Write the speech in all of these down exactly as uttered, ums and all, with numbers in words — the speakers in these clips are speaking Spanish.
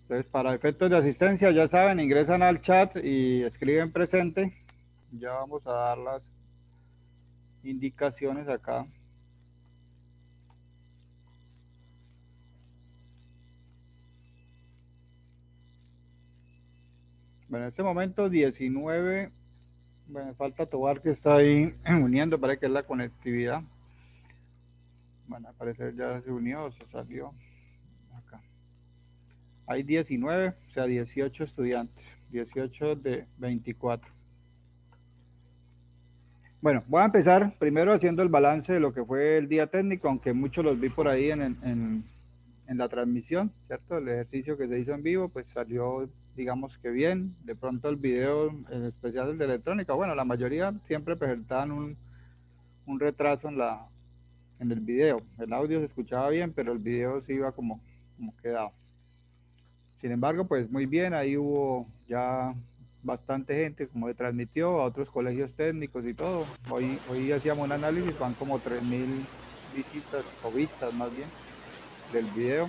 Entonces, para efectos de asistencia, ya saben, ingresan al chat y escriben presente. Ya vamos a dar las indicaciones acá. Bueno, en este momento diecinueve. Bueno, falta Tobar que está ahí uniendo, parece que es la conectividad. Bueno, al parecer ya se unió, se salió. Acá. Hay diecinueve, o sea, dieciocho estudiantes. dieciocho de veinticuatro. Bueno, voy a empezar primero haciendo el balance de lo que fue el día técnico, aunque muchos los vi por ahí en, en, en la transmisión, ¿cierto? El ejercicio que se hizo en vivo, pues salió, digamos que bien. De pronto el video, en especial el de electrónica, bueno, la mayoría siempre presentaban un, un retraso en, la, en el video. El audio se escuchaba bien, pero el video se iba como, como quedaba. Sin embargo, pues muy bien, ahí hubo ya bastante gente, como se transmitió a otros colegios técnicos y todo. Hoy, hoy hacíamos un análisis, van como tres mil visitas o vistas más bien del video.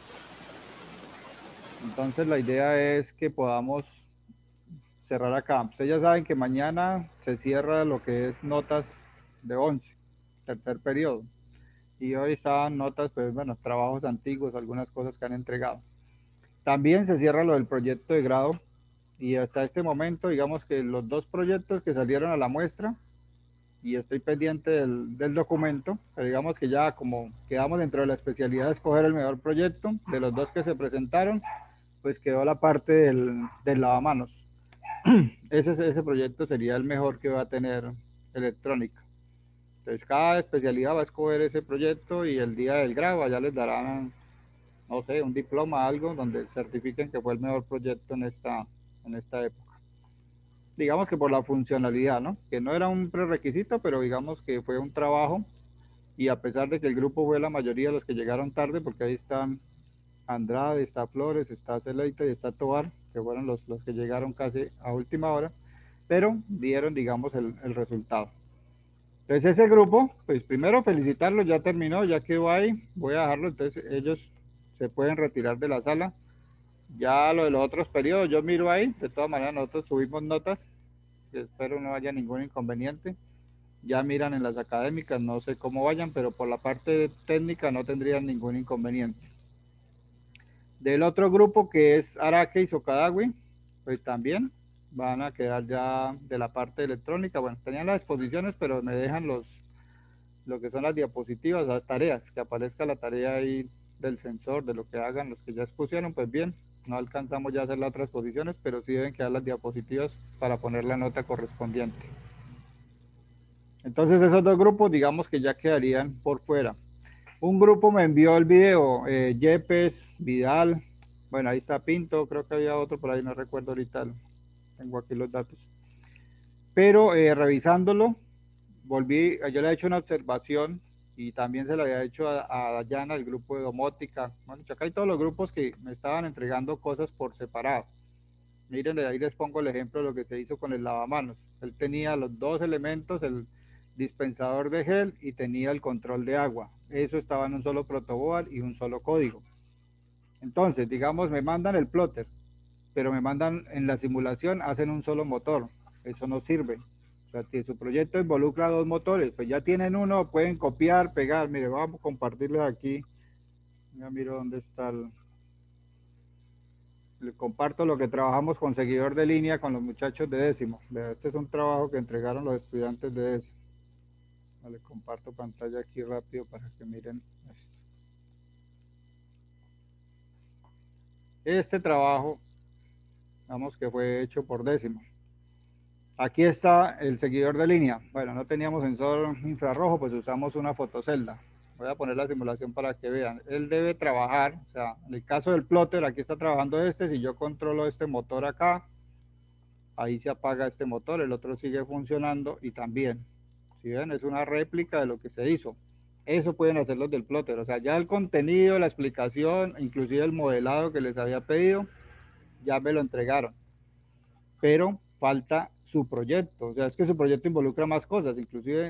Entonces la idea es que podamos cerrar acá. Ustedes ya saben que mañana se cierra lo que es notas de once, tercer periodo. Y hoy estaban notas, pues bueno, trabajos antiguos, algunas cosas que han entregado. También se cierra lo del proyecto de grado y hasta este momento, digamos que los dos proyectos que salieron a la muestra, y estoy pendiente del, del documento, pero digamos que ya como quedamos dentro de la especialidad de escoger el mejor proyecto, de los dos que se presentaron, pues quedó la parte del, del lavamanos. Ese, ese proyecto sería el mejor que va a tener electrónica. Entonces cada especialidad va a escoger ese proyecto y el día del grado ya les darán, no sé, un diploma, algo donde certifiquen que fue el mejor proyecto en esta, en esta época. Digamos que por la funcionalidad, ¿no? Que no era un prerequisito, pero digamos que fue un trabajo y a pesar de que el grupo fue la mayoría de los que llegaron tarde, porque ahí están Andrade, está Flores, está Celeita y está Tobar, que fueron los, los que llegaron casi a última hora, pero dieron, digamos, el, el resultado. Entonces ese grupo, pues primero felicitarlos, ya terminó, ya quedó ahí, voy a dejarlo, entonces ellos se pueden retirar de la sala. Ya lo de los otros periodos, yo miro ahí, de todas maneras nosotros subimos notas, que espero no haya ningún inconveniente. Ya miran en las académicas, no sé cómo vayan, pero por la parte técnica no tendrían ningún inconveniente. Del otro grupo que es Araque y Socadawi, pues también van a quedar ya de la parte electrónica. Bueno, tenían las exposiciones, pero me dejan los, lo que son las diapositivas, las tareas, que aparezca la tarea ahí del sensor, de lo que hagan los que ya expusieron, pues bien, no alcanzamos ya a hacer las otras exposiciones, pero sí deben quedar las diapositivas para poner la nota correspondiente. Entonces esos dos grupos digamos que ya quedarían por fuera. Un grupo me envió el video, eh, Yepes, Vidal, bueno, ahí está Pinto, creo que había otro por ahí, no recuerdo ahorita, tengo aquí los datos. Pero eh, revisándolo, volví, yo le he hecho una observación y también se lo había hecho a, a Dayana, el grupo de domótica. Bueno, acá hay todos los grupos que me estaban entregando cosas por separado. Miren, ahí les pongo el ejemplo de lo que se hizo con el lavamanos. Él tenía los dos elementos, el dispensador de gel y tenía el control de agua. Eso estaba en un solo protoboard y un solo código. Entonces, digamos, me mandan el plotter, pero me mandan en la simulación, hacen un solo motor. Eso no sirve. O sea, si su proyecto involucra dos motores, pues ya tienen uno, pueden copiar, pegar. Mire, vamos a compartirles aquí. Ya miro dónde está el... Le comparto lo que trabajamos con seguidor de línea con los muchachos de décimo. Este es un trabajo que entregaron los estudiantes de décimo. Le comparto pantalla aquí rápido para que miren esto. Este trabajo, vamos que fue hecho por décimo. Aquí está el seguidor de línea. Bueno, no teníamos sensor infrarrojo, pues usamos una fotocelda. Voy a poner la simulación para que vean. Él debe trabajar, o sea, en el caso del plotter, aquí está trabajando este. Si yo controlo este motor acá, ahí se apaga este motor, el otro sigue funcionando y también, si ven, es una réplica de lo que se hizo. Eso pueden hacer los del plotter, o sea, ya el contenido, la explicación, inclusive el modelado que les había pedido, ya me lo entregaron. Pero falta su proyecto, o sea, es que su proyecto involucra más cosas, inclusive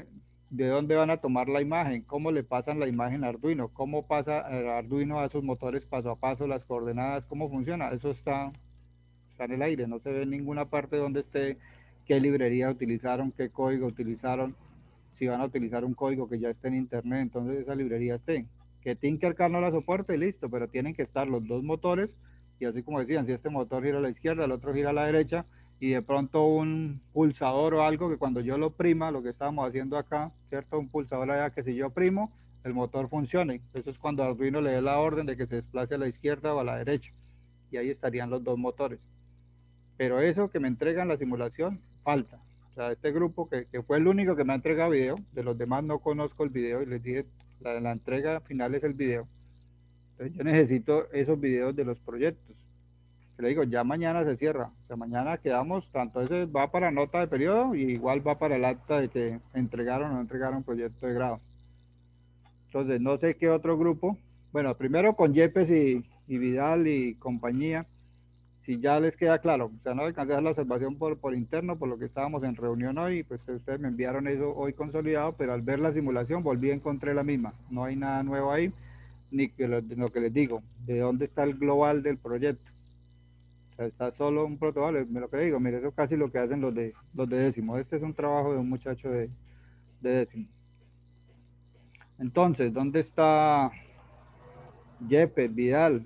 de dónde van a tomar la imagen, cómo le pasan la imagen a Arduino, cómo pasa el Arduino a esos motores paso a paso, las coordenadas, cómo funciona. Eso está, está en el aire, no se ve en ninguna parte donde esté qué librería utilizaron, qué código utilizaron, si van a utilizar un código que ya esté en internet, entonces esa librería esté. Que Tinkercad no la soporte y listo, pero tienen que estar los dos motores, y así como decían, si este motor gira a la izquierda, el otro gira a la derecha, y de pronto un pulsador o algo que cuando yo lo prima, lo que estábamos haciendo acá, ¿cierto? Un pulsador allá que si yo primo, el motor funcione. Eso es cuando Arduino le dé la orden de que se desplace a la izquierda o a la derecha, y ahí estarían los dos motores. Pero eso que me entregan la simulación, falta. O sea, este grupo que, que fue el único que me ha entregado video, de los demás no conozco el video y les dije, la, la entrega final es el video. Entonces yo necesito esos videos de los proyectos. Le digo, ya mañana se cierra. O sea, mañana quedamos, tanto ese va para nota de periodo y igual va para el acta de que entregaron o no entregaron proyecto de grado. Entonces, no sé qué otro grupo. Bueno, primero con Yepes y, y Vidal y compañía, si ya les queda claro. O sea, no alcancé a hacer la observación por, por interno, por lo que estábamos en reunión hoy, pues ustedes me enviaron eso hoy consolidado, pero al ver la simulación volví a encontrar la misma. No hay nada nuevo ahí, ni que lo, lo que les digo, de dónde está el global del proyecto. O sea, está solo un protocolo, me lo que digo, mire, eso es casi lo que hacen los de, los de décimo. Este es un trabajo de un muchacho de, de décimo. Entonces, ¿dónde está Yepes, Vidal?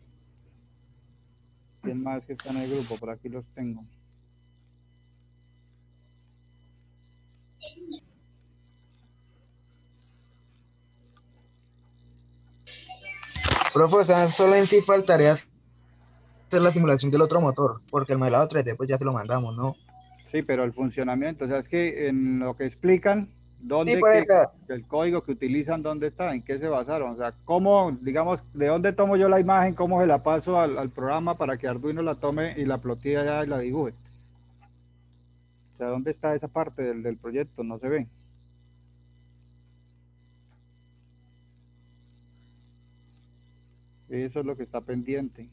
¿Quién más que está en el grupo? Por aquí los tengo. Profe, o sea, solo en sí faltaría hacer la simulación del otro motor, porque el modelado tres D pues ya se lo mandamos, ¿no? Sí, pero el funcionamiento, o sea, es que en lo que explican, Sí, dónde, por qué, eso. el código que utilizan, dónde está, en qué se basaron, o sea, cómo, digamos, de dónde tomo yo la imagen, cómo se la paso al, al programa para que Arduino la tome y la plotee allá y la dibuje. O sea, ¿dónde está esa parte del, del proyecto? No se ve. Eso es lo que está pendiente.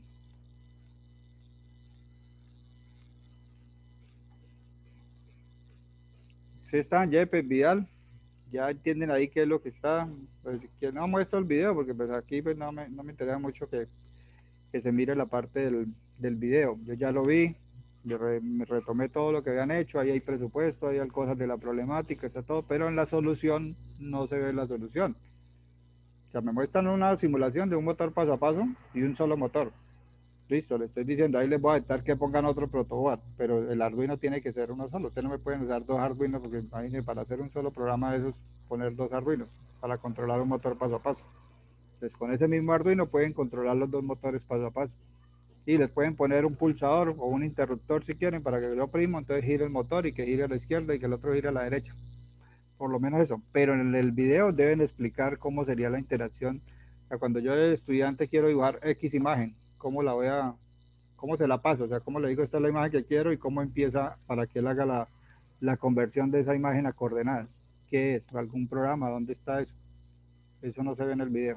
Sí están, Yepes, Vidal, ya entienden ahí qué es lo que está. Pues que no muestro el video porque pues aquí pues no me, no me interesa mucho que, que se mire la parte del, del video. Yo ya lo vi, yo re, me retomé todo lo que habían hecho, ahí hay presupuesto, ahí hay cosas de la problemática, está todo, pero en la solución no se ve la solución. O sea, me muestran una simulación de un motor paso a paso y un solo motor. Listo, le estoy diciendo, ahí les voy a dictar que pongan otro protoboard, pero el Arduino tiene que ser uno solo. Ustedes no me pueden usar dos Arduinos porque imagínense, para hacer un solo programa de esos, poner dos Arduinos para controlar un motor paso a paso. Entonces, con ese mismo Arduino pueden controlar los dos motores paso a paso. Y les pueden poner un pulsador o un interruptor si quieren para que lo primo, entonces gire el motor y que gire a la izquierda y que el otro gire a la derecha. Por lo menos eso. Pero en el video deben explicar cómo sería la interacción. O sea, cuando yo de estudiante quiero dibujar X imagen, cómo la voy a, cómo se la paso, o sea, cómo le digo esta es la imagen que quiero y cómo empieza para que él haga la, la conversión de esa imagen a coordenadas. ¿Qué es? ¿Algún programa? ¿Dónde está eso? Eso no se ve en el video.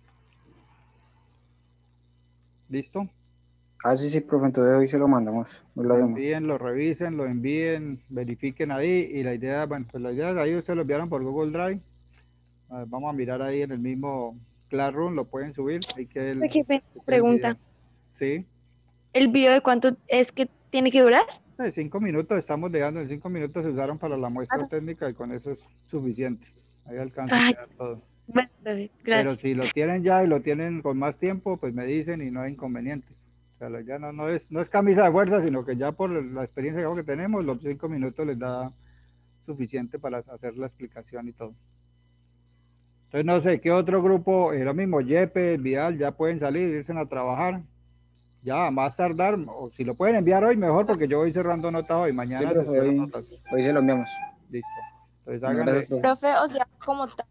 ¿Listo? Ah, sí, sí, profe, entonces hoy se lo mandamos, hoy lo vemos. Envíen, lo revisen, lo envíen, verifiquen ahí y la idea, bueno, pues la idea es ahí ustedes lo enviaron por Google Drive. Ah, vamos a mirar ahí en el mismo Classroom, lo pueden subir, hay que el, Qué pena, que el video. pregunta. Sí, ¿El video de cuánto es que tiene que durar? de cinco minutos estamos dejando, en cinco minutos se usaron para la muestra técnica y con eso es suficiente. Ahí alcanza a Ay, quedar todo. bueno, profe, Pero gracias. si lo tienen ya y lo tienen con más tiempo, pues me dicen y no hay inconveniente. O sea, la idea no, no, es, no es camisa de fuerza, sino que ya por la experiencia que tenemos, los cinco minutos les da suficiente para hacer la explicación y todo. Entonces no sé, ¿qué otro grupo? Eh, lo mismo, Yepes, Vidal, ya pueden salir, irse a trabajar. Ya, más tardar, o si lo pueden enviar hoy, mejor, porque yo voy cerrando notas hoy. Sí, Mañana se profe, cierran hoy, notas. hoy se lo enviamos. Listo. Entonces Bueno, gracias, háganle. profe. Profe, o sea, como tal,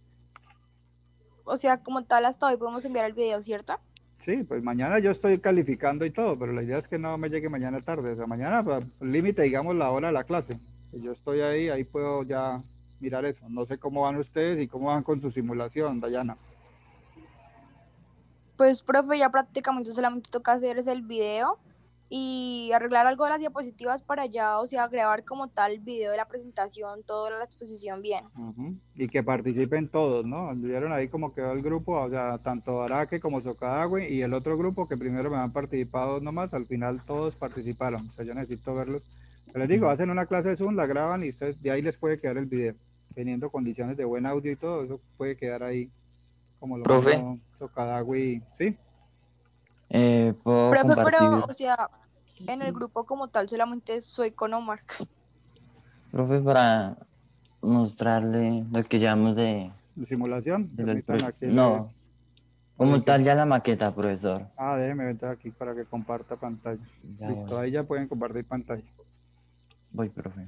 o sea, como tal hasta hoy podemos enviar el video, ¿cierto? Sí, pues mañana yo estoy calificando y todo, pero la idea es que no me llegue mañana tarde. O sea, mañana, pues, límite, digamos, la hora de la clase. Yo estoy ahí, ahí puedo ya mirar eso. No sé cómo van ustedes y cómo van con su simulación, Dayana. Pues, profe, ya prácticamente solamente toca hacer es el video y arreglar algo de las diapositivas para ya, o sea, grabar como tal el video de la presentación, toda la exposición bien. Ujú. Y que participen todos, ¿no? Vieron ahí como quedó el grupo, o sea, tanto Araque como Socadagüe y el otro grupo que primero me han participado nomás, al final todos participaron. O sea, yo necesito verlos. Pero les digo, hacen una clase de Zoom, la graban y ustedes, de ahí les puede quedar el video. Teniendo condiciones de buen audio y todo, eso puede quedar ahí como lo Profe, mismo Socadagüe y... ¿Sí? eh, puedo Profe, pero, compartir, o sea, en el grupo como tal solamente soy con Omar. profe, para mostrarle lo que llevamos de, ¿De simulación? de del Permítanme pro- aquí le... No, ¿O de como qué? tal ya la maqueta, profesor. Ah, déjeme entrar aquí para que comparta pantalla. Ya Listo, voy, ahí ya pueden compartir pantalla. voy, profe.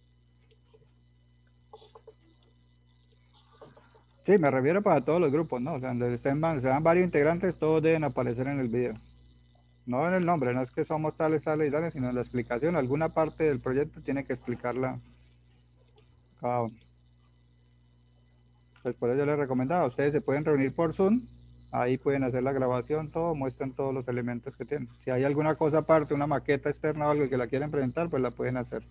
Sí, me refiero para todos los grupos, ¿no? O sea, donde estén, van- sean varios integrantes, todos deben aparecer en el video. No en el nombre, no es que somos tales, tales y tales, sino en la explicación. Alguna parte del proyecto tiene que explicarla cada uno. Pues por eso yo les recomendaba, ustedes se pueden reunir por Zoom, ahí pueden hacer la grabación, todo, muestran todos los elementos que tienen. Si hay alguna cosa aparte, una maqueta externa o algo que la quieren presentar, pues la pueden hacer.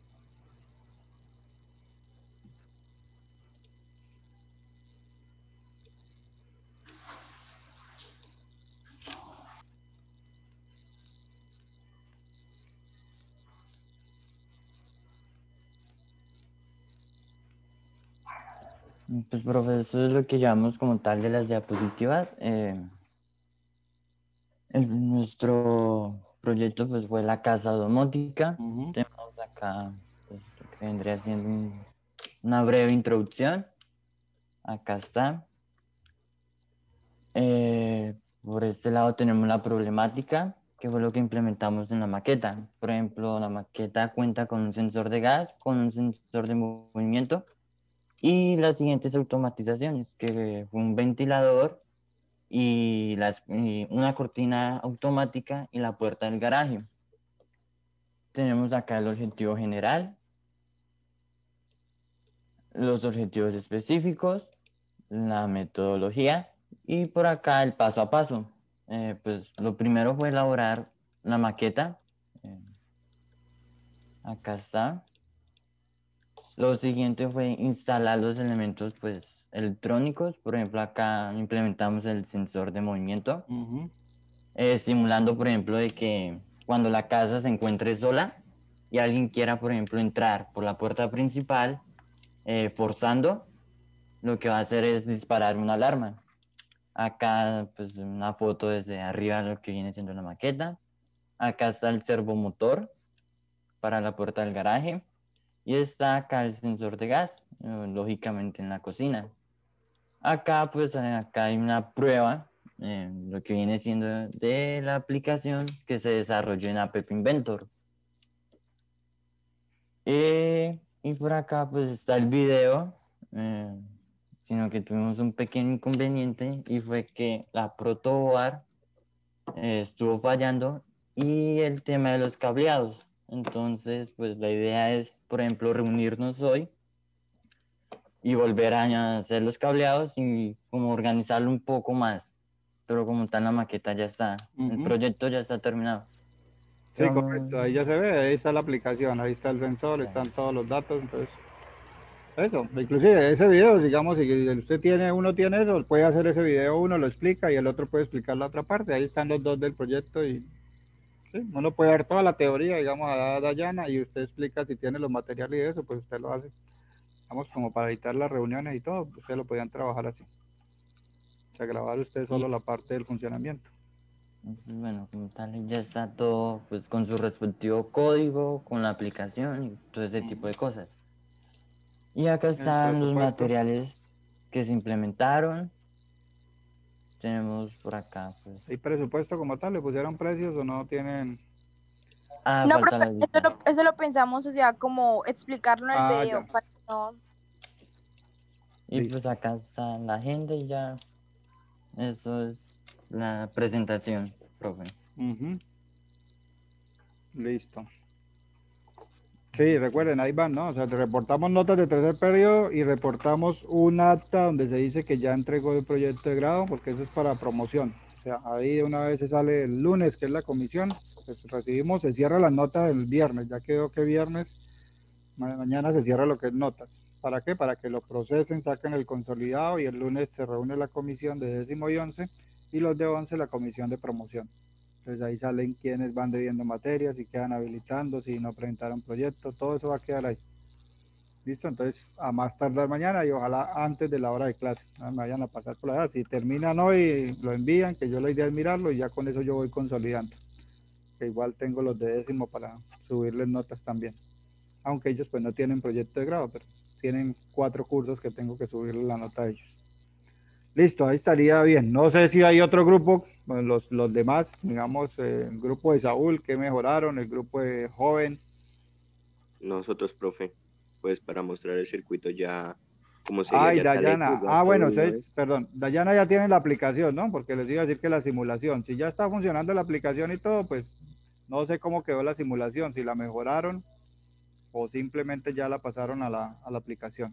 Pues, profe, eso es lo que llevamos como tal de las diapositivas. Eh, en nuestro proyecto pues fue la casa domótica. Ujú. Tenemos acá pues, lo que vendría siendo un- una breve introducción. Acá está. Eh, por este lado tenemos la problemática, que fue lo que implementamos en la maqueta. Por ejemplo, la maqueta cuenta con un sensor de gas, con un sensor de movimiento y las siguientes automatizaciones, que fue un ventilador y, las, y una cortina automática y la puerta del garaje. Tenemos acá el objetivo general, los objetivos específicos, la metodología y por acá el paso a paso. Eh, pues lo primero fue elaborar la maqueta. Eh, acá está. Lo siguiente fue instalar los elementos pues electrónicos. Por ejemplo, acá implementamos el sensor de movimiento, Ujú. eh, simulando, por ejemplo, de que cuando la casa se encuentre sola y alguien quiera, por ejemplo, entrar por la puerta principal, eh, forzando, lo que va a hacer es disparar una alarma. Acá, pues, una foto desde arriba de lo que viene siendo la maqueta. Acá está el servomotor para la puerta del garaje. Y está acá el sensor de gas, eh, lógicamente en la cocina. Acá, pues, eh, acá hay una prueba, eh, lo que viene siendo de la aplicación que se desarrolló en App Inventor. Eh, y por acá, pues, está el video, eh, sino que tuvimos un pequeño inconveniente y fue que la protoboard eh, estuvo fallando y el tema de los cableados. Entonces, pues la idea es, por ejemplo, reunirnos hoy y volver a hacer los cableados y como organizarlo un poco más. Pero como tal la maqueta ya está, el Ujú. proyecto ya está terminado. Sí, Vamos- correcto, ahí ya se ve, ahí está la aplicación, ahí está el sensor, Ya. están todos los datos, entonces, eso, inclusive ese video, digamos, si usted tiene, uno tiene eso, puede hacer ese video, uno lo explica y el otro puede explicar la otra parte, ahí están los dos del proyecto y sí, uno puede dar toda la teoría, digamos, a Dayana y usted explica si tiene los materiales y eso, pues usted lo hace, vamos, como para evitar las reuniones y todo, ustedes lo podían trabajar así, o sea, grabar usted solo la parte del funcionamiento. Bueno, como tal ya está todo pues con su respectivo código, con la aplicación y todo ese tipo de cosas. Y acá El están los presupuesto. materiales que se implementaron. Tenemos por acá, pues. ¿Hay presupuesto como tal? ¿Le pusieron precios o no tienen? Ah, No, falta profe, la eso lista. lo, eso lo pensamos, o sea, como explicarlo en el Ah, video, ya. para que no. Y Listo. pues acá está la agenda y ya. Eso es la presentación, profe. Ujú. Listo. Sí, recuerden, ahí van, ¿no? O sea, reportamos notas de tercer periodo y reportamos un acta donde se dice que ya entregó el proyecto de grado, porque eso es para promoción. O sea, ahí de una vez se sale el lunes, que es la comisión, pues recibimos, se cierra las notas el viernes, ya quedó que viernes, ma- mañana se cierra lo que es notas. ¿Para qué? Para que lo procesen, saquen el consolidado y el lunes se reúne la comisión de décimo y once y los de once la comisión de promoción. Entonces ahí salen quienes van debiendo materias, si quedan habilitando, si no presentaron proyectos, todo eso va a quedar ahí. ¿Listo? Entonces, a más tardar mañana y ojalá antes de la hora de clase. No me vayan a pasar por la edad. Si terminan hoy, lo envían, que yo la idea es mirarlo y ya con eso yo voy consolidando. Que igual tengo los de décimo para subirles notas también. Aunque ellos pues no tienen proyecto de grado, pero tienen cuatro cursos que tengo que subirles la nota a ellos. Listo, ahí estaría bien. No sé si hay otro grupo, bueno, los, los demás, digamos, eh, el grupo de Saúl, que mejoraron, el grupo de Joven. Nosotros, profe, pues para mostrar el circuito ya, como sería Ay, ya talentos, Dayana. ya Ah, todo bueno, de una ustedes, vez. perdón, Dayana ya tiene la aplicación, ¿no? Porque les iba a decir que la simulación, si ya está funcionando la aplicación y todo, pues no sé cómo quedó la simulación, si la mejoraron o simplemente ya la pasaron a la, a la aplicación.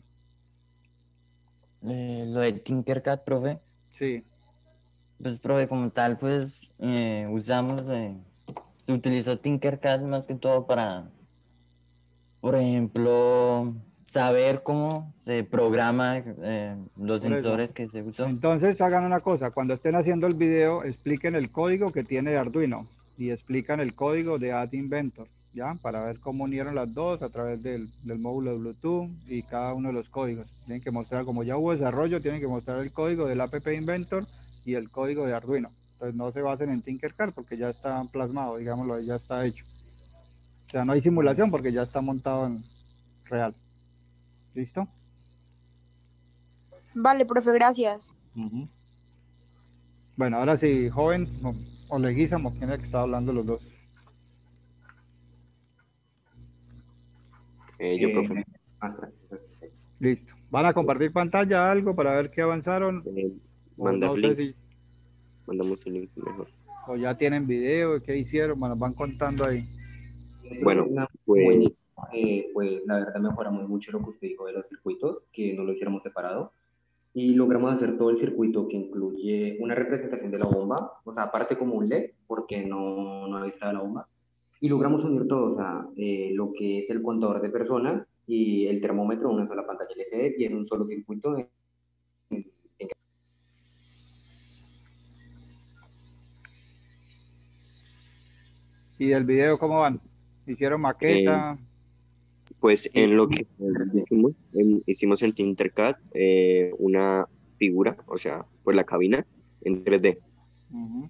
Eh, lo de Tinkercad, profe, Sí, pues profe, como tal, pues eh, usamos, eh, se utilizó Tinkercad más que todo para, por ejemplo, saber cómo se programa eh, los por eso. sensores que se usó. Entonces hagan una cosa, cuando estén haciendo el video, expliquen el código que tiene de Arduino y explican el código de Add Inventor, ¿ya? Para ver cómo unieron las dos a través del, del módulo de Bluetooth y cada uno de los códigos. Tienen que mostrar, como ya hubo desarrollo, tienen que mostrar el código del App Inventor y el código de Arduino. Entonces no se basen en Tinkercad porque ya está plasmado, digámoslo, ya está hecho. O sea, no hay simulación porque ya está montado en real. ¿Listo? Vale, profe, gracias. Uh-huh. Bueno, ahora sí, joven, o, o Leguízamo, ¿quién es el que estaba hablando los dos? Eh, yo, profe, Listo. ¿Van a compartir pantalla algo para ver qué avanzaron? eh, O mandar no sé link, si, mandamos el link mejor. o ya tienen video, qué hicieron, bueno, van contando ahí. Bueno, Una pues buenísima, eh, pues la verdad mejoramos mucho lo que usted dijo de los circuitos, que no lo hiciéramos separado, y logramos hacer todo el circuito que incluye una representación de la bomba, o sea, aparte como un L E D, porque no, no está la bomba, y logramos unir todo, o sea, eh, lo que es el contador de personas y el termómetro en una sola pantalla L C D y en un solo circuito. En- en- ¿Y del video cómo van? ¿Hicieron eh, maqueta? pues en lo que hicimos, en- hicimos en Tinkercad eh, una figura, o sea, pues la cabina en tres D. Uh-huh.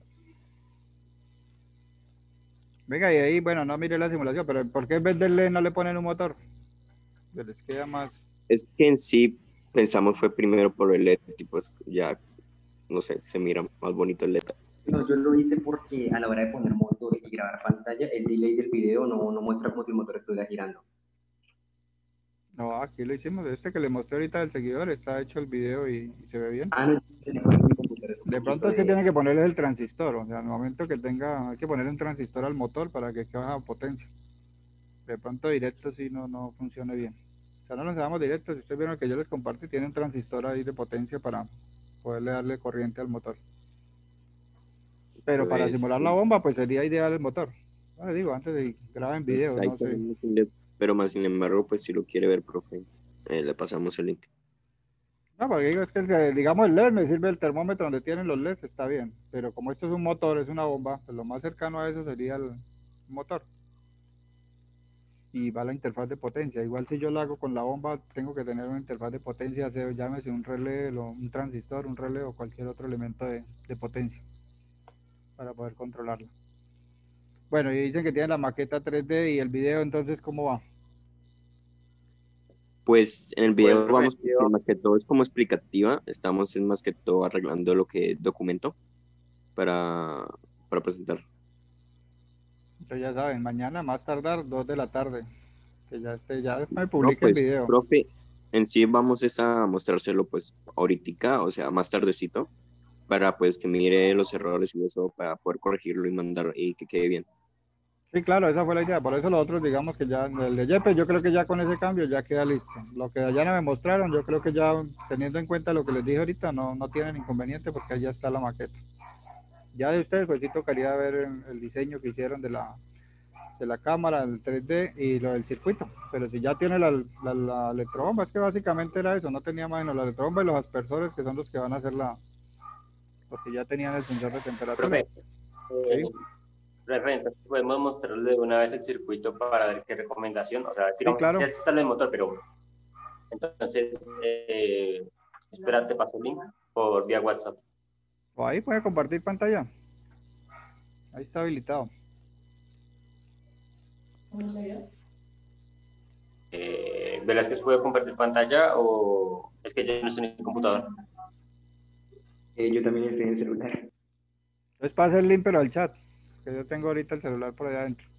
Venga, y ahí, bueno, no miré la simulación, pero ¿por qué en vez del L E D no le ponen un motor? Que les queda más... Es que en sí pensamos fue primero por el L E D, y pues ya, no sé, se mira más bonito el L E D. No, yo lo hice porque a la hora de poner motor y grabar pantalla, el delay del video no, no muestra como si el motor estuviera girando. No, aquí lo hicimos, este que le mostré ahorita del seguidor, está hecho el video y, y se ve bien. Ah, no, yo tenía que poner mi computadora un De poquito pronto es que de- tiene que ponerle el transistor, o sea, en el momento que tenga, hay que ponerle un transistor al motor para que baja potencia. De pronto directo sí no, no funcione bien. O sea, no nos damos directo, si ustedes vieron que yo les comparto, tiene un transistor ahí de potencia para poderle darle corriente al motor. Pero para Pues simular la sí, bomba, pues sería ideal el motor. No, digo, antes de grabar en pues video, ahí no sé. tenemos un L E D, pero más sin embargo, pues si lo quiere ver, profe, eh, le pasamos el link. No, porque digo, es que el- digamos el L E D me sirve el termómetro donde tienen los L E Ds, está bien. Pero como esto es un motor, es una bomba, pues lo más cercano a eso sería el motor. Y va la interfaz de potencia. Igual si yo lo hago con la bomba, tengo que tener una interfaz de potencia, sea, llámese un relé, o un transistor, un relé o cualquier otro elemento de, de potencia para poder controlarlo. Bueno, y dicen que tiene la maqueta tres D y el video, entonces, ¿cómo va? Pues en el video vamos, que más que todo es como explicativa, estamos en más que todo arreglando lo que es documento para, para presentar. Entonces ya saben, mañana más tardar dos de la tarde, que ya esté, ya me No, publique pues, el video. profe, en sí vamos es a mostrárselo pues ahorita, o sea, más tardecito, para pues que mire los errores y eso, para poder corregirlo y mandar y que quede bien. Sí, claro, esa fue la idea. Por eso los otros, digamos que ya, el de Yepes, yo creo que ya con ese cambio ya queda listo. Lo que allá no me mostraron, yo creo que ya teniendo en cuenta lo que les dije ahorita, no, no tienen inconveniente porque ahí ya está la maqueta. Ya de ustedes, pues sí tocaría ver el, el diseño que hicieron de la, de la cámara, el tres D y lo del circuito. Pero si ya tiene la, la, la electrobomba, es que básicamente era eso, no tenía más sino la electrobomba y los aspersores que son los que van a hacer la, los que ya tenían el sensor de temperatura. Profe, eh, Sí, profe, entonces podemos mostrarle de una vez el circuito para ver qué recomendación, o sea, sí, digamos, claro. si se instala el motor, pero entonces, eh, espérate, paso el link por vía WhatsApp. O ahí puede compartir pantalla. Ahí está habilitado. Eh, Velázquez, ¿puede compartir pantalla o es que yo no estoy en el computador? Eh, yo también estoy en el celular. Entonces pasa el link, pero al chat. Que yo tengo ahorita el celular por allá adentro.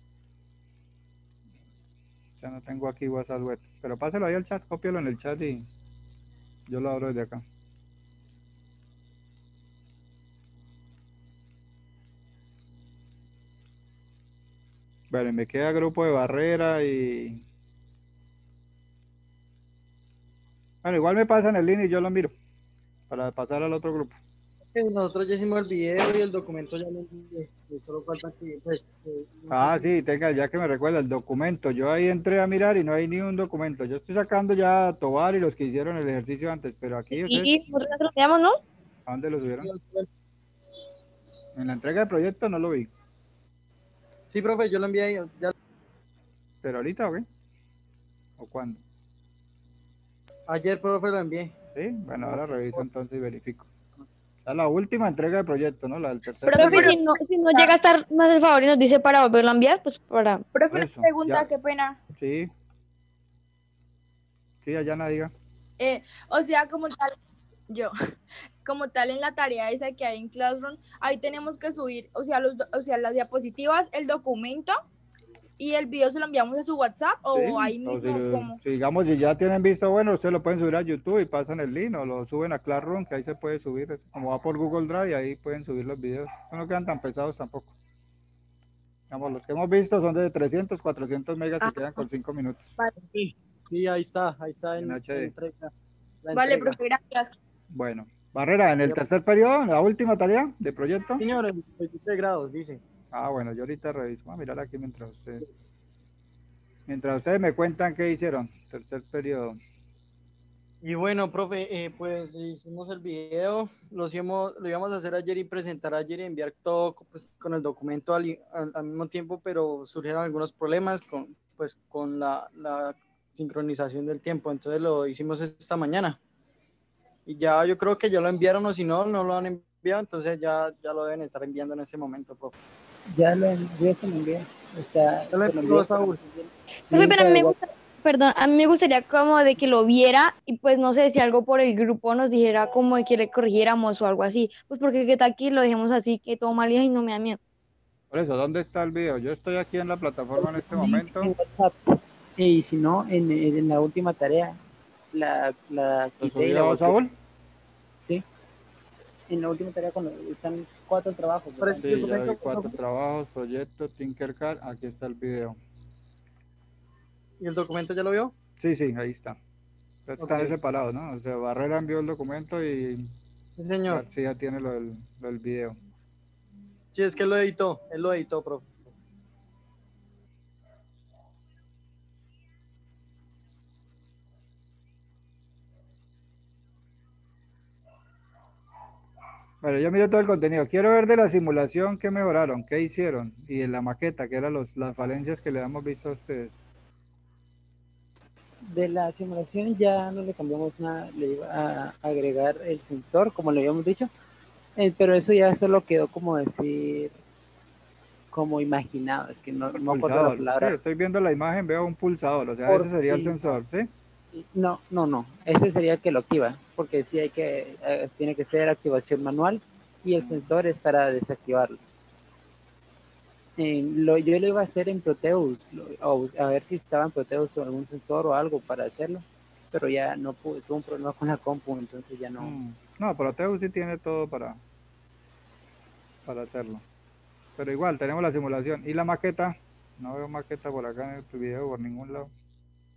Ya no tengo aquí WhatsApp web. Pero páselo ahí al chat, cópialo en el chat y yo lo abro desde acá. Bueno, y me queda grupo de barrera y... Bueno, igual me pasan el link y yo lo miro. Para pasar al otro grupo. Nosotros ya hicimos el video y el documento ya lo envié. Solo falta que, pues... que- Ah, sí, tenga, ya que me recuerda el documento. Yo ahí entré a mirar y no hay ni un documento. Yo estoy sacando ya a Tobar y los que hicieron el ejercicio antes, pero aquí ustedes, Y nosotros lo veamos, ¿no? ¿a dónde lo subieron? En la entrega del proyecto no lo vi. Sí, profe, yo lo envié. Ya... ¿Pero ahorita o qué? ¿O cuándo? Ayer, profe, lo envié. Sí, bueno, ahora reviso entonces y verifico. Esta es la última entrega de proyecto, ¿no? La del tercer Profe, periodo. si no, si no llega a estar más el favor y nos dice para volverlo a enviar, pues para... Profe, Por una eso, pregunta, ya. qué pena. Sí. Sí, allá nadie diga. Eh, o sea, como tal, yo, como tal en la tarea esa que hay en Classroom, ahí tenemos que subir, o sea, los, do- o sea, las diapositivas, el documento y el video se lo enviamos a su WhatsApp o Sí, ahí o si, mismo, lo- como. si digamos, si ya tienen visto bueno, ustedes lo pueden subir a YouTube y pasan el link o lo suben a Classroom, que ahí se puede subir, como va por Google Drive, ahí pueden subir los videos. No quedan tan pesados tampoco. Digamos, los que hemos visto son de trescientos, cuatrocientos megas y quedan con cinco minutos Sí, sí, ahí está, ahí está en en, H D. en entrega. La Vale, entrega. profe, gracias. Bueno, Barrera, en el Ya. tercer periodo, la última tarea de proyecto. Señor, en veintisiete grados, dice. Ah, bueno, yo ahorita reviso. Voy a mirar aquí mientras ustedes, mientras ustedes me cuentan qué hicieron. Tercer periodo. Y bueno, profe, eh, pues hicimos el video, lo, hicimos, lo íbamos a hacer ayer y presentar ayer y enviar todo pues, con el documento al, al, al mismo tiempo, pero surgieron algunos problemas con, pues, con la, la sincronización del tiempo, entonces lo hicimos esta mañana. Y ya yo creo que ya lo enviaron o si no, no lo han enviado, entonces ya, ya lo deben estar enviando en este momento, profe. Ya lo envié, se lo envié. Está, Ya lo se lo envió envié. Saúl. Profe, pero a mí me Link gusta, perdón, a mí me gustaría como de que lo viera y pues no sé si algo por el grupo nos dijera como de que le corrigiéramos o algo así. Pues porque qué tal que lo dejemos así, que todo mal y no me da miedo. Por eso, ¿dónde está el video? Yo estoy aquí en la plataforma en este link momento. en WhatsApp. Y si no, en, en la última tarea, la, la ¿Lo quité y la subió volví. Saúl? Sí. En la última tarea cuando están cuatro trabajos. ¿verdad? Sí, ya hay cuatro trabajos, proyecto, Tinkercad, aquí está el video. ¿Y el documento ya lo vio? Sí, sí, ahí está. Están Ok. separados, ¿no? O sea, Barrera envió el documento y Sí, señor. García tiene lo del, lo del video. Sí, es que él lo editó, él lo editó, profe. Bueno, yo miré todo el contenido. Quiero ver de la simulación qué mejoraron, qué hicieron y en la maqueta, que eran los, las falencias que le hemos visto a ustedes. De la simulación ya no le cambiamos nada, le iba a agregar el sensor, como le habíamos dicho, eh, pero eso ya solo quedó como decir, como imaginado, es que no, no me acuerdo la Pulsador. Sí, palabra. estoy viendo la imagen, veo un pulsador, o sea, Por ese sería el fin. sensor, ¿sí? No, no, no, ese sería el que lo activa, porque sí hay que, eh, tiene que ser activación manual y el sensor es para desactivarlo. Eh, lo, yo lo iba a hacer en Proteus, lo, o, a ver si estaba en Proteus o algún sensor o algo para hacerlo, pero ya no pude, tuve un problema con la compu, entonces ya no. Mm. No, Proteus sí tiene todo para, para hacerlo. Pero igual, tenemos la simulación. ¿Y la maqueta? No veo maqueta por acá en tu video, por ningún lado.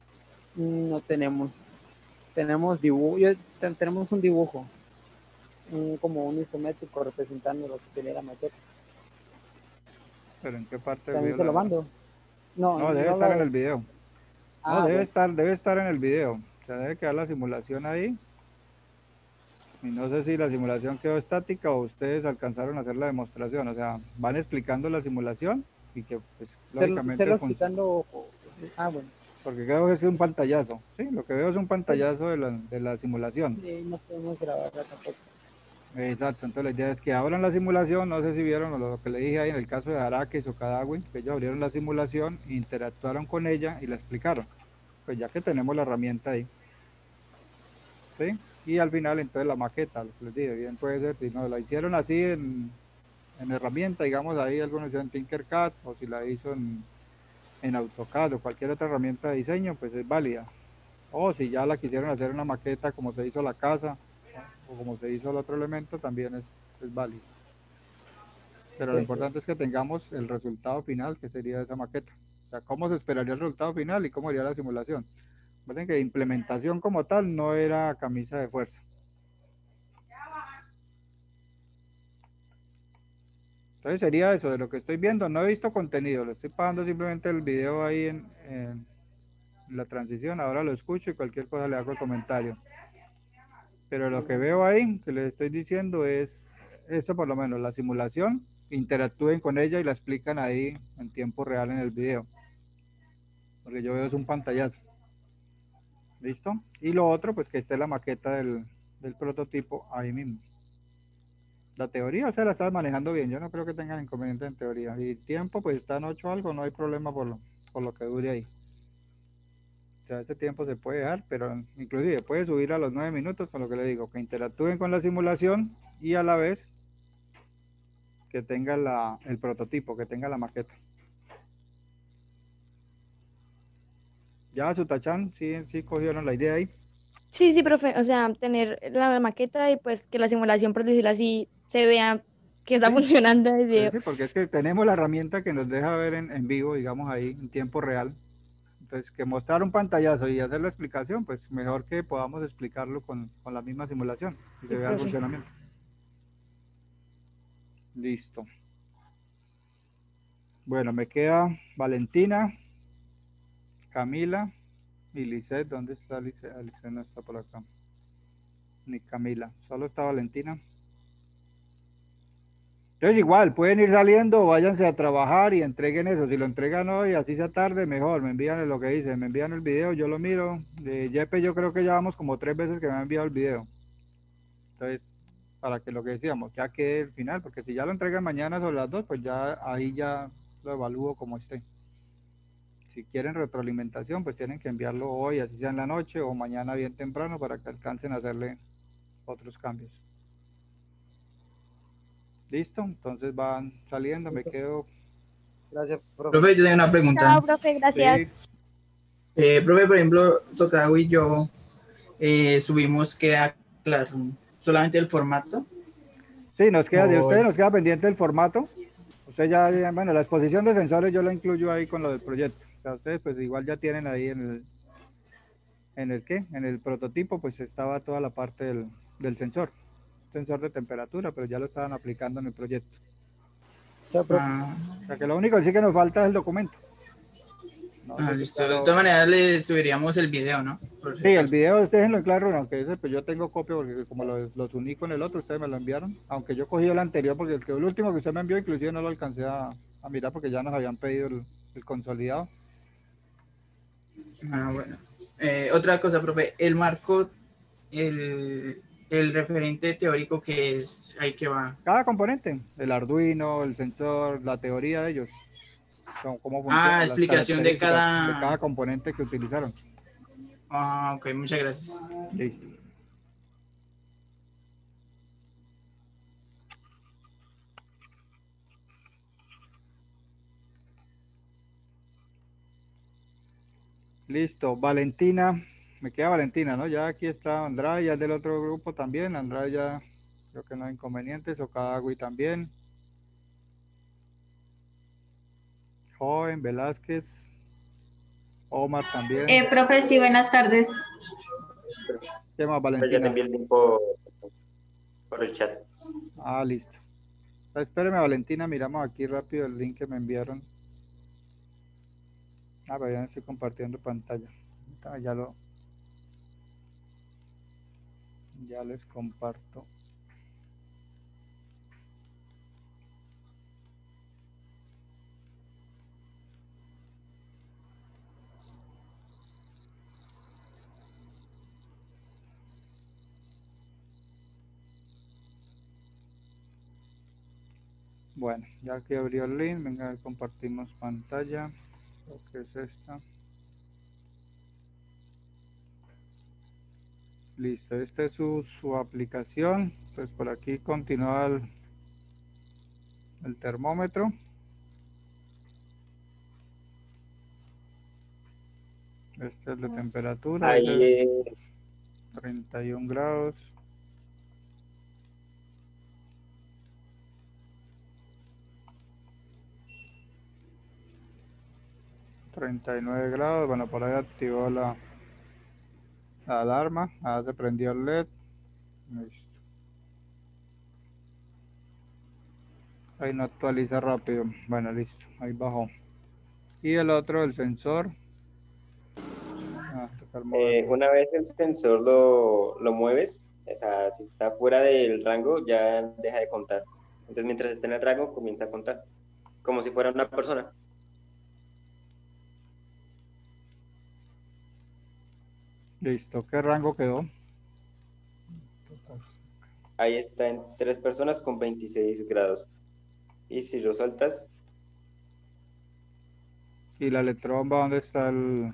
No tenemos, tenemos dibujo, tenemos un dibujo un, como un isométrico representando lo que tiene la maqueta. ¿Pero en qué parte del También video se la lo dejas? mando. No, No, debe no estar lo- en el video. No, Ah, debe bueno. estar, debe estar en el video. O sea, debe quedar la simulación ahí. Y no sé si la simulación quedó estática o ustedes alcanzaron a hacer la demostración. O sea, van explicando la simulación y que, pues, Se, lógicamente se lo funciona. explicando. Ah, bueno. Porque creo que es un pantallazo. Sí, lo que veo es un pantallazo de la, de la simulación. Sí, no podemos grabarla tampoco. Exacto, entonces la idea es que abran la simulación, no sé si vieron lo que le dije ahí en el caso de Araques o Kadawi, que ellos abrieron la simulación, interactuaron con ella y la explicaron, pues ya que tenemos la herramienta ahí, ¿sí? Y al final entonces la maqueta, lo que les dije, bien puede ser, si no la hicieron así en, en herramienta, digamos ahí algunos hicieron Tinkercad, o si la hizo en, en AutoCAD o cualquier otra herramienta de diseño, pues es válida, o si ya la quisieron hacer en una maqueta como se hizo la casa, o como se hizo el otro elemento, también es, es válido. Pero lo importante es que tengamos el resultado final, que sería esa maqueta. O sea, cómo se esperaría el resultado final y cómo sería la simulación. Recuerden que implementación como tal no era camisa de fuerza. Entonces sería eso, de lo que estoy viendo. No he visto contenido, le estoy pagando simplemente el video ahí en, en la transición. Ahora lo escucho y cualquier cosa le hago el comentario. Pero lo que veo ahí, que les estoy diciendo es, eso por lo menos, la simulación, interactúen con ella y la explican ahí en tiempo real en el video. Porque yo veo es un pantallazo. ¿Listo? Y lo otro, pues que esté la maqueta del, del prototipo ahí mismo. La teoría se la estás manejando bien, yo no creo que tengan inconveniente en teoría. Y tiempo, pues está en ocho algo, no hay problema por lo, por lo que dure ahí. O sea, ese tiempo se puede dejar, pero inclusive puede subir a los nueve minutos, con lo que le digo, que interactúen con la simulación y a la vez que tenga la, el prototipo, que tenga la maqueta. Ya, Sutachan, sí, sí cogieron la idea ahí. Sí, sí, profe, o sea, tener la maqueta y pues que la simulación, por decirlo así, se vea que está Sí, funcionando el sí, video. sí, porque es que tenemos la herramienta que nos deja ver en, en vivo, digamos ahí, en tiempo real. Entonces, que mostrar un pantallazo y hacer la explicación, pues mejor que podamos explicarlo con, con la misma simulación y se Sí, vea el profe. funcionamiento. Listo. Bueno, me queda Valentina, Camila y Lisette. ¿Dónde está Lisette? Ah, Lisette no está por acá. Ni Camila, solo está Valentina. Entonces igual, pueden ir saliendo, váyanse a trabajar y entreguen eso. Si lo entregan hoy, así sea tarde, mejor. Me envían lo que dicen, me envían el video, yo lo miro. De Yepe yo creo que ya vamos como tres veces que me ha enviado el video. Entonces, para que lo que decíamos, ya quede el final, porque si ya lo entregan mañana sobre las dos, pues ya ahí ya lo evalúo como esté. Si quieren retroalimentación, pues tienen que enviarlo hoy, así sea en la noche o mañana bien temprano para que alcancen a hacerle otros cambios. ¿Listo? Entonces van saliendo, me quedo... Gracias, profe. Profe, yo tengo una pregunta. Chao, profe, gracias. Sí, Eh, profe, por ejemplo, Sokawa y yo eh, subimos que a Classroom solamente el formato. sí, nos queda, de O- ustedes nos queda pendiente el formato. Usted ya, ya, bueno, la exposición de sensores yo la incluyo ahí con lo del proyecto. O sea, ustedes pues igual ya tienen ahí en el, en el qué, en el prototipo pues estaba toda la parte del, del sensor, sensor de temperatura, pero ya lo estaban aplicando en el proyecto. Ah, O sea que lo único que sí que nos falta es el documento. No ah, sé si listo. De claro- todas maneras le subiríamos el video, ¿no? Por si Sí, el acaso. video déjenlo en claro, aunque ese pues yo tengo copia porque como los, los uní con el otro, ustedes me lo enviaron, aunque yo cogí el anterior porque el, que, el último que usted me envió inclusive no lo alcancé a, a mirar porque ya nos habían pedido el, el consolidado. Ah, bueno. Eh, otra cosa, profe, el marco, el, el referente teórico que es, ahí que va. Cada componente, el Arduino, el sensor, la teoría de ellos, son cómo funcionan, Ah, las explicación de características cada... de cada componente que utilizaron. Ah, ok, muchas gracias. Listo. Listo, Valentina, me queda Valentina, ¿no? Ya aquí está Andrade, ya es del otro grupo también, Andrade ya creo que no hay inconvenientes, Okadagui también. Joven, Velázquez, Omar también. Eh, profe, sí, buenas tardes. ¿Qué más, Pues ya te Valentina? envié el link por, por el chat. Ah, listo. Espéreme, Valentina, miramos aquí rápido el link que me enviaron. Ah, pero ya no estoy compartiendo pantalla. Ah, ya lo... Ya les comparto. Bueno, ya que abrió el link, venga, compartimos pantalla. Lo que es esta. Listo, esta es su, su aplicación. Pues por aquí continúa el, el termómetro. Esta es la temperatura. Ahí, es eh, treinta y un grados. treinta y nueve grados. Bueno, por ahí activó la, la alarma. Ahora se prendió el L E D. Listo. Ahí no actualiza rápido. Bueno, listo. Ahí bajó. Y el otro, el sensor. Ah, tocar eh, moverlo. una vez el sensor lo, lo mueves, o sea, si está fuera del rango, ya deja de contar. Entonces, mientras esté en el rango, comienza a contar, como si fuera una persona. Listo. ¿Qué rango quedó? Ahí está en tres personas con veintiséis grados. Y si lo sueltas, ¿Y la electrobomba dónde está el...?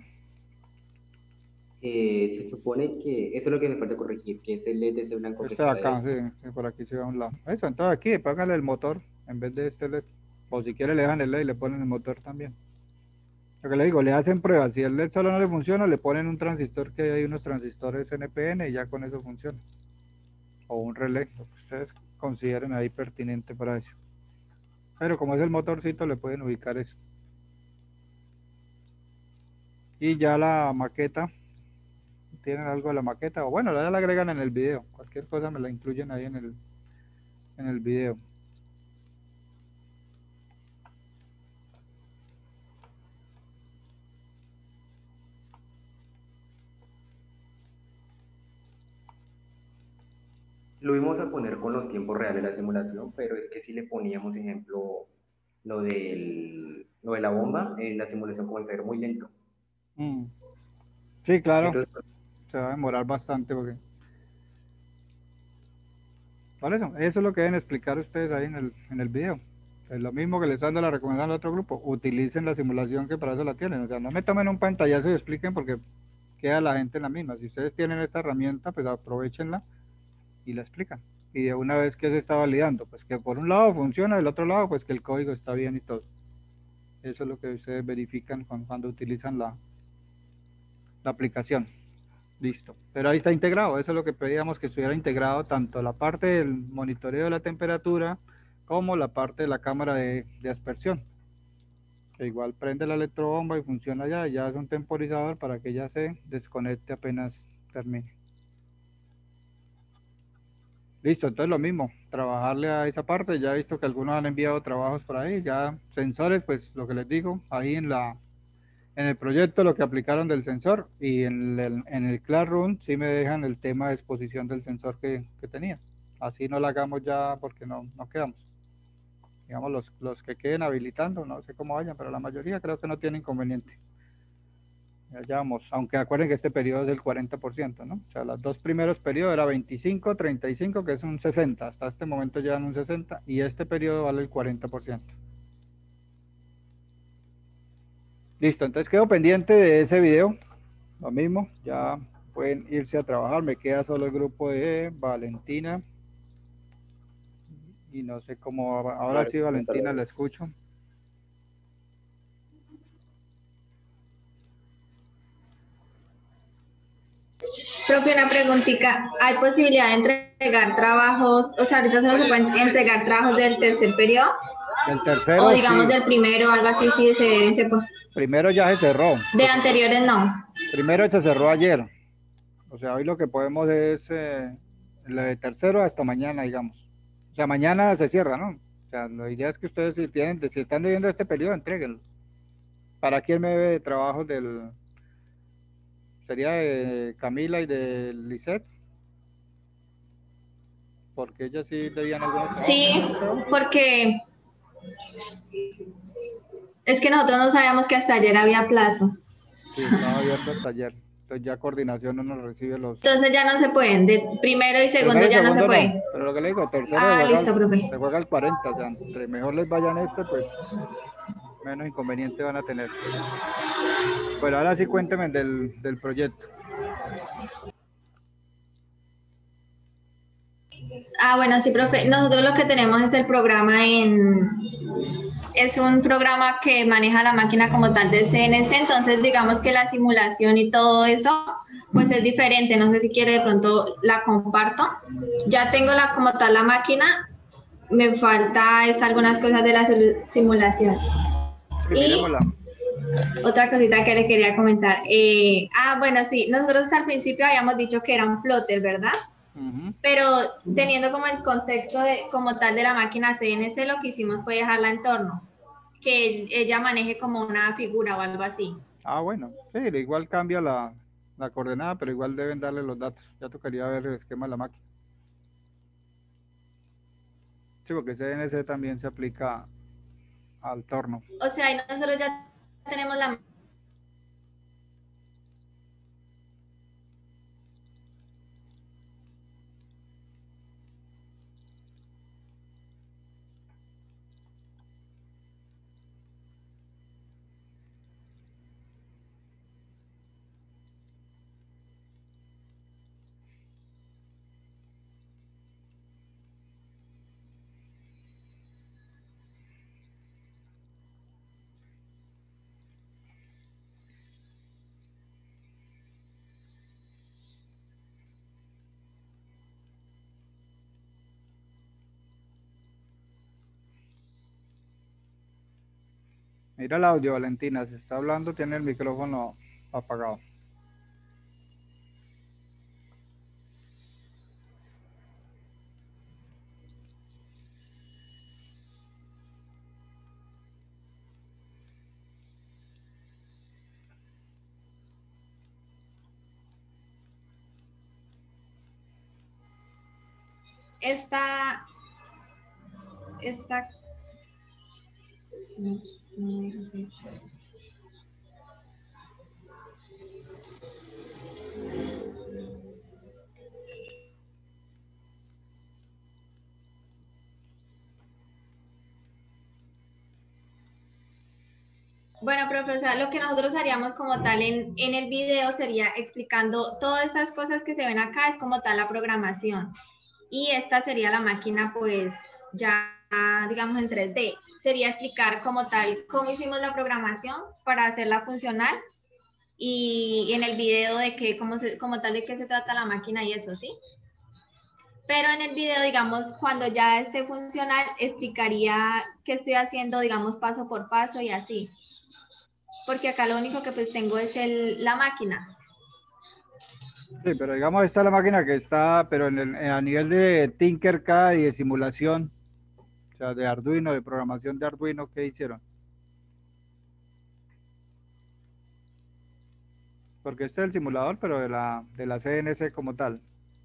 Eh, se supone que eso es lo que me falta corregir, que es el L E D ese blanco que Este de está acá, ahí. sí, sí, por aquí se va a un lado. Eso, entonces aquí, póngale el motor en vez de este L E D. O si quiere le dejan el L E D y le ponen el motor también. Lo que le digo, le hacen pruebas. Si el L E D solo no le funciona, le ponen un transistor, que hay unos transistores N P N y ya con eso funciona. O un relé, lo que ustedes consideren ahí pertinente para eso. Pero como es el motorcito, le pueden ubicar eso. Y ya la maqueta, ¿tienen algo de la maqueta? O bueno, ya la agregan en el video. Cualquier cosa me la incluyen ahí en el, en el video. Lo íbamos a poner con los tiempos reales de la simulación, pero es que si le poníamos, ejemplo, lo, del, lo de la bomba, en la simulación comienza a ser muy lento. Mm. Sí, claro. Entonces, Se va a demorar bastante porque... Por eso, eso es lo que deben explicar ustedes ahí en el, en el video. Es lo mismo que les dando la recomendación al otro grupo. Utilicen la simulación que para eso la tienen. O sea, no me tomen un pantallazo y expliquen porque queda la gente en la misma. Si ustedes tienen esta herramienta, pues aprovechenla y la explican. Y de una vez que se está validando, pues que por un lado funciona, del otro lado, pues que el código está bien y todo. Eso es lo que ustedes verifican con, cuando utilizan la, la aplicación. Listo. Pero ahí está integrado. Eso es lo que pedíamos, que estuviera integrado tanto la parte del monitoreo de la temperatura como la parte de la cámara de, de aspersión. Que igual prende la electrobomba y funciona ya. Ya es un temporizador para que ya se desconecte apenas termine. Listo, entonces lo mismo, trabajarle a esa parte. Ya he visto que algunos han enviado trabajos por ahí. Ya sensores, pues lo que les digo, ahí en la... En el proyecto lo que aplicaron del sensor y en el, en el Classroom sí me dejan el tema de exposición del sensor que, que tenía. Así no lo hagamos ya porque no, no quedamos. Digamos, los, los que queden habilitando, no sé cómo vayan, pero la mayoría creo que no tiene inconveniente. Ya llevamos, aunque acuerden que este periodo es del cuarenta por ciento, ¿no? O sea, los dos primeros periodos era veinticinco, treinta y cinco, que es un sesenta. Hasta este momento llevan un sesenta y este periodo vale el cuarenta por ciento. Listo, entonces quedo pendiente de ese video. Lo mismo, ya pueden irse a trabajar. Me queda solo el grupo de Valentina. Y no sé cómo va. Ahora sí, Valentina, la escucho. Profe, una preguntita. ¿Hay posibilidad de entregar trabajos? O sea, ahorita solo se pueden entregar trabajos del tercer periodo. Del tercero. O digamos sí. del primero, algo así, sí se, se puede. Primero ya se cerró. De anteriores no. Primero se cerró ayer. O sea, hoy lo que podemos es eh, la de tercero hasta mañana, digamos. O sea, mañana se cierra, ¿no? O sea, la idea es que ustedes si tienen, si están viviendo este periodo, entréguenlo. ¿Para quién me debe trabajos del, sería de Camila y de Lisette? Porque ellas sí debían algunos trabajos. Sí, porque es que nosotros no sabíamos que hasta ayer había plazo. Sí, estaba abierto hasta ayer. Entonces ya coordinación no nos recibe los... Entonces ya no se pueden, de primero y segundo Primero y ya no se segundo puede. Pero lo que le digo, tercero Ah, se juega, listo, al- profe. se juega al cuarenta, o sea, entre mejor les vayan este, pues menos inconveniente van a tener. Pero ahora sí cuénteme del, del proyecto. Ah, bueno, sí, profe. Nosotros lo que tenemos es el programa en... Es un programa que maneja la máquina como tal del C N C, entonces digamos que la simulación y todo eso, pues es diferente. No sé si quiere de pronto la comparto. Ya tengo la como tal la máquina, me falta es algunas cosas de la simulación. Sí, Y miremosla. otra cosita que le quería comentar. Eh, ah, bueno, sí, nosotros al principio habíamos dicho que era un plotter, ¿verdad? Ujú. Pero teniendo como el contexto de, como tal de la máquina C N C, lo que hicimos fue dejarla en torno, que ella maneje como una figura o algo así. Ah, bueno, sí, igual cambia la, la coordenada, pero igual deben darle los datos. Ya tocaría ver el esquema de la máquina. Sí, porque C N C también se aplica al torno. O sea, y nosotros ya tenemos la... Mira el audio, Valentina, se está hablando, tiene el micrófono apagado. Esta... Esta... No, no me deja hacer. Bueno, profesor, lo que nosotros haríamos como tal en, en el video sería explicando todas estas cosas que se ven acá, es como tal la programación. Y esta sería la máquina, pues, ya, digamos, en tres D. Sería explicar como tal cómo hicimos la programación para hacerla funcional y en el video de que, como, se, como tal, de qué se trata la máquina y eso, ¿sí? Pero en el video, digamos, cuando ya esté funcional, explicaría qué estoy haciendo, digamos, paso por paso y así. Porque acá lo único que pues tengo es el, la máquina. Sí, pero digamos, esta es la máquina que está, pero en el, a nivel de Tinkercad y de simulación, o sea, de Arduino, de programación de Arduino, ¿qué hicieron? Porque este es el simulador, pero de la, de la C N C como tal.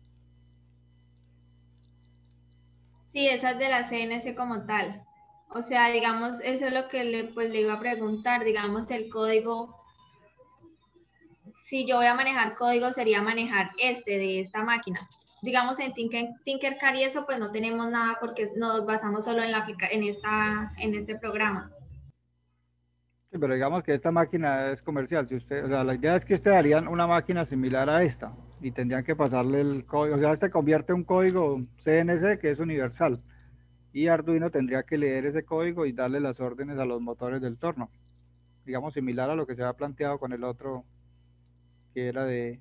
Sí, esa es de la C N C como tal. O sea, digamos, eso es lo que le, pues, le iba a preguntar, digamos, el código. Si yo voy a manejar código, sería manejar este de esta máquina. Digamos, en Tinker, Tinkercad y eso, pues no tenemos nada porque nos basamos solo en, la, en, esta, en este programa. Sí, pero digamos que esta máquina es comercial. Si usted, o sea, la idea es que ustedes harían una máquina similar a esta y tendrían que pasarle el código. O sea, este convierte un código C N C que es universal y Arduino tendría que leer ese código y darle las órdenes a los motores del torno. Digamos, similar a lo que se ha planteado con el otro que era de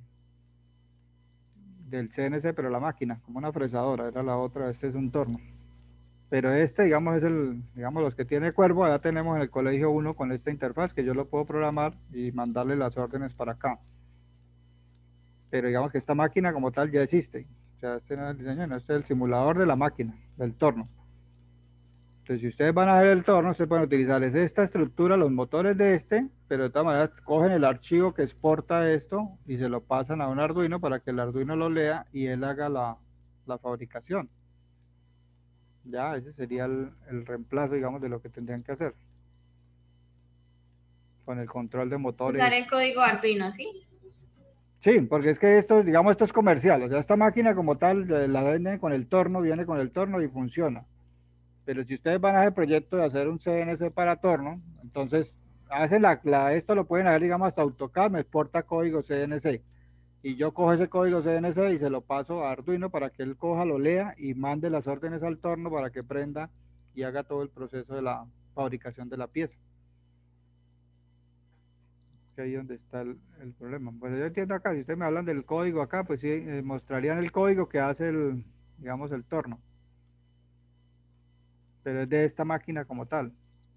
del C N C, pero la máquina, como una fresadora, era la otra, este es un torno. Pero este, digamos, es el, digamos, los que tiene Cuervo, ya tenemos en el colegio uno con esta interfaz que yo lo puedo programar y mandarle las órdenes para acá. Pero digamos que esta máquina como tal ya existe. O sea, este no es el diseño, no, este es el simulador de la máquina, del torno. Entonces, si ustedes van a ver el torno, ustedes pueden utilizar es esta estructura, los motores de este, pero de todas maneras cogen el archivo que exporta esto y se lo pasan a un Arduino para que el Arduino lo lea y él haga la, la fabricación. Ya, ese sería el, el reemplazo, digamos, de lo que tendrían que hacer. Con el control de motores. Usar el código Arduino, ¿sí? Sí, porque es que esto, digamos, esto es comercial. O sea, esta máquina como tal, la venden con el torno, viene con el torno y funciona. Pero si ustedes van a hacer proyecto de hacer un C N C para torno, entonces hacen la, la, esto lo pueden hacer, digamos, hasta AutoCAD, me exporta código C N C. Y yo cojo ese código C N C y se lo paso a Arduino para que él coja, lo lea y mande las órdenes al torno para que prenda y haga todo el proceso de la fabricación de la pieza. Que ahí es donde está el, el problema. Pues yo entiendo acá, si ustedes me hablan del código acá, pues sí, eh, mostrarían el código que hace el, digamos, el torno. Pero es de esta máquina como tal.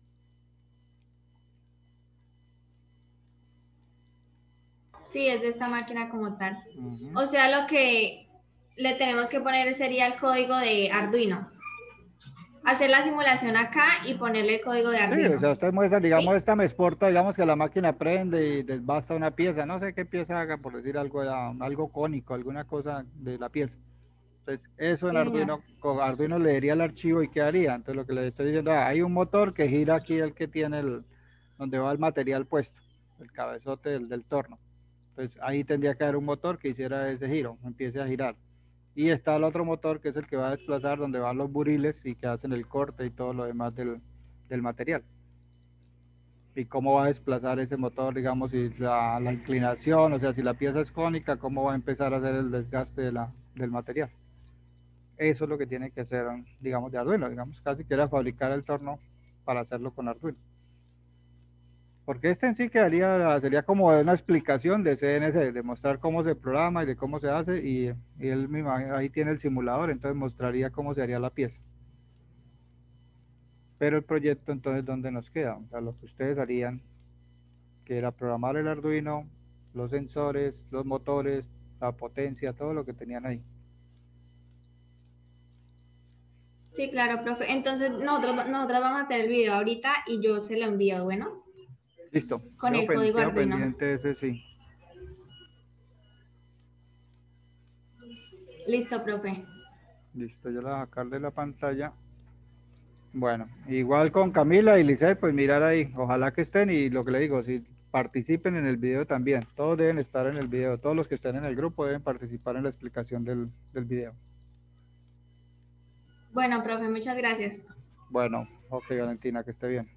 Sí, es de esta máquina como tal. Uh-huh. O sea, lo que le tenemos que poner sería el código de Arduino. Hacer la simulación acá y ponerle el código de Arduino. Sí, o sea, usted muestra, digamos, ¿sí? esta me exporta, digamos que la máquina prende y desbasta una pieza, no sé qué pieza haga, por decir algo, algo cónico, alguna cosa de la pieza. Entonces, eso en Sí, Arduino, con Arduino leería el archivo y qué haría. Entonces, lo que le estoy diciendo, ah, hay un motor que gira aquí, el que tiene el, donde va el material puesto, el cabezote del, del torno. Entonces, ahí tendría que haber un motor que hiciera ese giro, empiece a girar. Y está el otro motor que es el que va a desplazar donde van los buriles y que hacen el corte y todo lo demás del, del material. Y cómo va a desplazar ese motor, digamos, si la, la inclinación, o sea, si la pieza es cónica, cómo va a empezar a hacer el desgaste de la, del material. Eso es lo que tiene que hacer, digamos, de Arduino, digamos, casi quiera fabricar el torno para hacerlo con Arduino. Porque este en sí quedaría, sería como una explicación de C N C, de mostrar cómo se programa y de cómo se hace, y, y él mismo, ahí tiene el simulador, entonces mostraría cómo se haría la pieza. Pero el proyecto entonces, ¿dónde nos queda? O sea, lo que ustedes harían, que era programar el Arduino, los sensores, los motores, la potencia, todo lo que tenían ahí. Sí, claro, profe. Entonces, nosotros, nosotros vamos a hacer el video ahorita y yo se lo envío, ¿bueno? Listo. Con Quedo el código quedo Arduino. pendiente ese, sí. Listo, profe. Listo, yo la voy a sacar de la pantalla. Bueno, igual con Camila y Lisette, pues mirar ahí. Ojalá que estén y lo que le digo, si participen en el video también. Todos deben estar en el video. Todos los que estén en el grupo deben participar en la explicación del, del video. Bueno, profe, muchas gracias. Bueno, ok, Valentina, que esté bien.